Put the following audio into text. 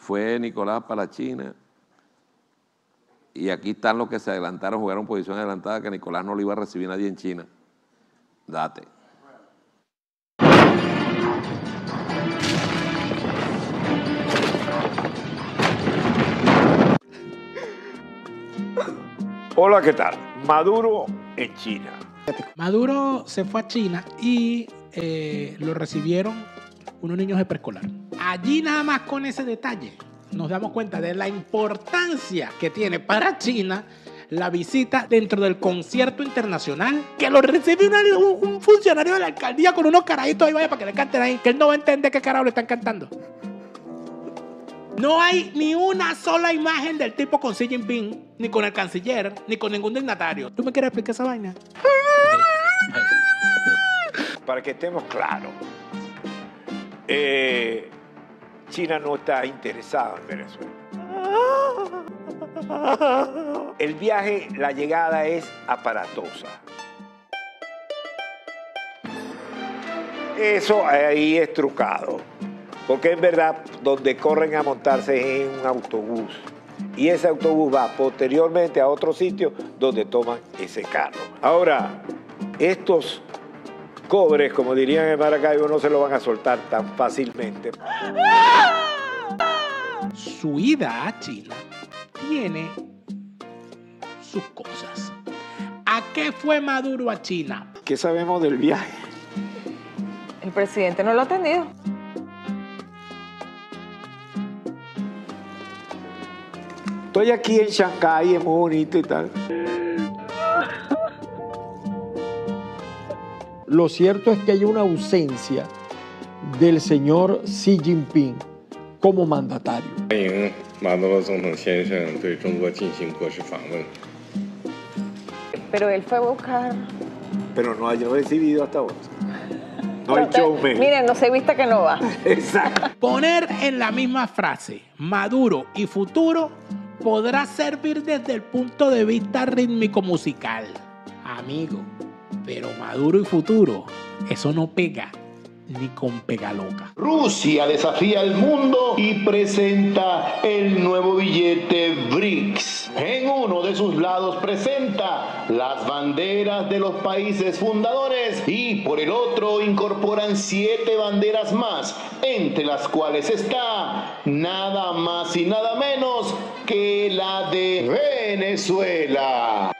fue Nicolás para China, y aquí están los que se adelantaron, jugaron posición adelantada, que Nicolás no lo iba a recibir nadie en China. Date. Hola, ¿qué tal? Maduro en China. Maduro se fue a China y lo recibieron unos niños de preescolar. Allí nada más con ese detalle nos damos cuenta de la importancia que tiene para China la visita dentro del concierto internacional, que lo recibe un funcionario de la alcaldía con unos carajitos ahí, vaya, para que le canten ahí, que él no va a entender qué carajo le están cantando. No hay ni una sola imagen del tipo con Xi Jinping, ni con el canciller, ni con ningún dignatario. ¿Tú me quieres explicar esa vaina? Para que estemos claros, China no está interesada en Venezuela. El viaje, la llegada es aparatosa. Eso ahí es trucado. Porque en verdad, donde corren a montarse es en un autobús. Y ese autobús va posteriormente a otro sitio donde toman ese carro. Ahora, estos cobres, como dirían en Maracaibo, no se lo van a soltar tan fácilmente. Su ida a China tiene sus cosas. ¿A qué fue Maduro a China? ¿Qué sabemos del viaje? El presidente no lo ha atendido. Estoy aquí en Shanghái, es muy bonito y tal. Lo cierto es que hay una ausencia del señor Xi Jinping como mandatario. Pero él fue a buscar. Pero no ha recibido hasta ahora. No Pero hay showman. Miren, no se vista que no va. Exacto. Poner en la misma frase Maduro y futuro podrá servir desde el punto de vista rítmico musical. Amigo, pero Maduro y futuro, eso no pega ni con pega loca. Rusia desafía al mundo y presenta el nuevo billete BRICS. En uno de sus lados presenta las banderas de los países fundadores y por el otro incorporan 7 banderas más, entre las cuales está nada más y nada menos que la de Venezuela.